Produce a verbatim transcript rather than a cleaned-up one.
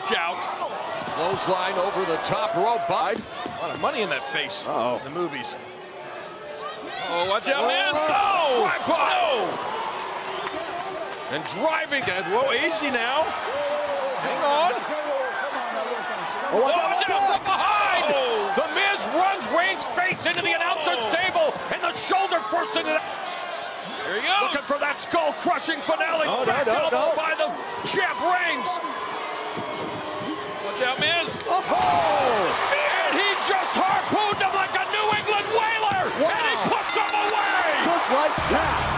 Watch out. Clothesline over the top rope. Bide. A lot of money in that face. Uh-oh. In the movies. Oh, watch out, Miz. Oh, No! no! And driving. Whoa, easy now. Hang on. Oh, watch out, Watch out from behind! Oh. The Miz runs Reigns' face into the announcer's table, and the shoulder first into the... Here he goes. Looking for that skull-crushing finale. Oh, no, Back no, elbow no. by the champ Reigns. Watch out, Miz. Oh! And he just harpooned him like a New England whaler. Wow. And he puts him away. Just like that.